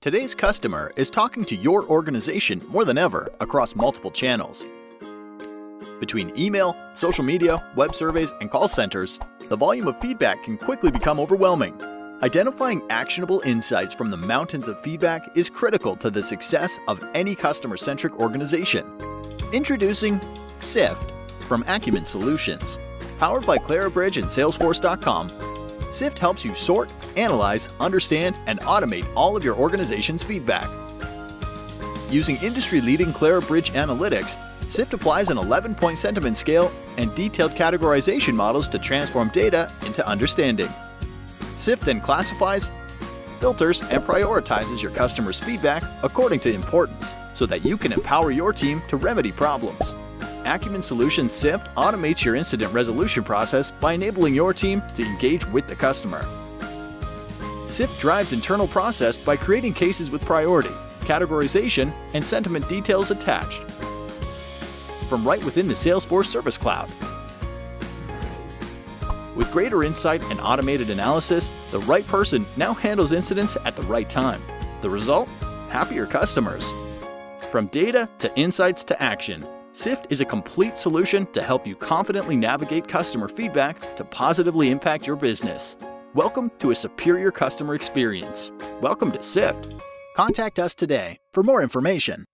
Today's customer is talking to your organization more than ever across multiple channels. Between email, social media, web surveys, and call centers, the volume of feedback can quickly become overwhelming. Identifying actionable insights from the mountains of feedback is critical to the success of any customer-centric organization. Introducing SIFT from Acumen Solutions. Powered by Clarabridge and Salesforce.com, SIFT helps you sort, analyze, understand, and automate all of your organization's feedback. Using industry-leading Clarabridge analytics, SIFT applies an 11-point sentiment scale and detailed categorization models to transform data into understanding. SIFT then classifies, filters, and prioritizes your customers' feedback according to importance so that you can empower your team to remedy problems. Acumen Solutions SIFT automates your incident resolution process by enabling your team to engage with the customer. SIFT drives internal process by creating cases with priority, categorization, and sentiment details attached from right within the Salesforce Service Cloud. With greater insight and automated analysis, the right person now handles incidents at the right time. The result? Happier customers. From data to insights to action, SIFT is a complete solution to help you confidently navigate customer feedback to positively impact your business. Welcome to a superior customer experience. Welcome to SIFT. Contact us today for more information.